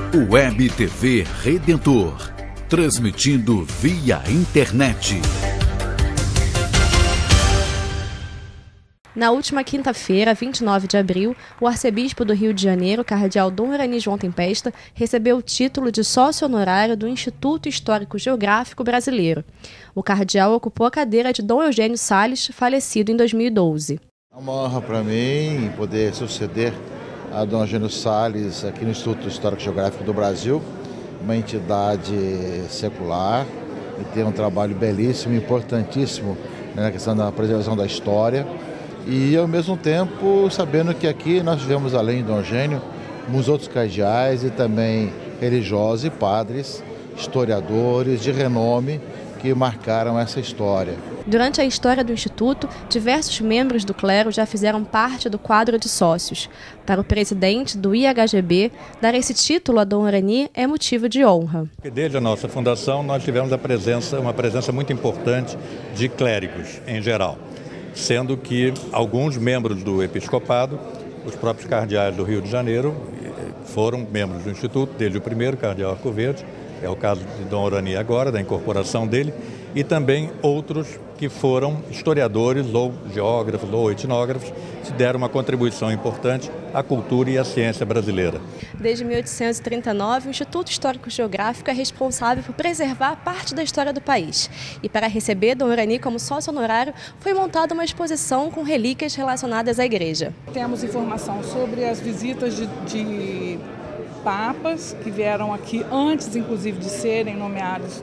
Web TV Redentor, transmitindo via internet. Na última quinta-feira, 29 de abril, o arcebispo do Rio de Janeiro, cardeal Dom Orani João Tempesta, recebeu o título de sócio honorário do Instituto Histórico Geográfico Brasileiro. O cardeal ocupou a cadeira de Dom Eugênio Salles, falecido em 2012. É uma honra para mim poder suceder a Dom Eugênio Salles aqui no Instituto Histórico Geográfico do Brasil, uma entidade secular e tem um trabalho belíssimo, importantíssimo na questão da preservação da história. E, ao mesmo tempo, sabendo que aqui nós tivemos, além de Dom Eugênio, uns outros cardeais e também religiosos e padres, historiadores de renome que marcaram essa história. Durante a história do Instituto, diversos membros do clero já fizeram parte do quadro de sócios. Para o presidente do IHGB, dar esse título a Dom Orani é motivo de honra. Desde a nossa fundação, nós tivemos uma presença muito importante de clérigos em geral, sendo que alguns membros do episcopado, os próprios cardeais do Rio de Janeiro, foram membros do Instituto, desde o primeiro cardeal Arcoverde, é o caso de Dom Orani agora, da incorporação dele, e também outros que foram historiadores ou geógrafos ou etnógrafos, que deram uma contribuição importante à cultura e à ciência brasileira. Desde 1839, o Instituto Histórico Geográfico é responsável por preservar parte da história do país. E para receber Dom Orani como sócio honorário, foi montada uma exposição com relíquias relacionadas à igreja. Temos informação sobre as visitas de papas que vieram aqui antes, inclusive, de serem nomeados,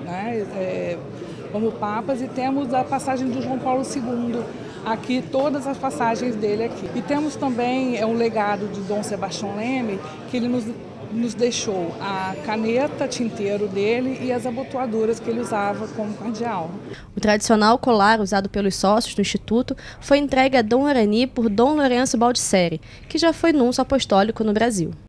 como papas, e temos a passagem do João Paulo II aqui, todas as passagens dele aqui. E temos também um legado de Dom Sebastião Leme, que ele nos deixou a caneta, tinteiro dele e as abotoaduras que ele usava como cardeal. O tradicional colar usado pelos sócios do Instituto foi entregue a Dom Orani por Dom Lourenço Baldisseri, que já foi nuncio apostólico no Brasil.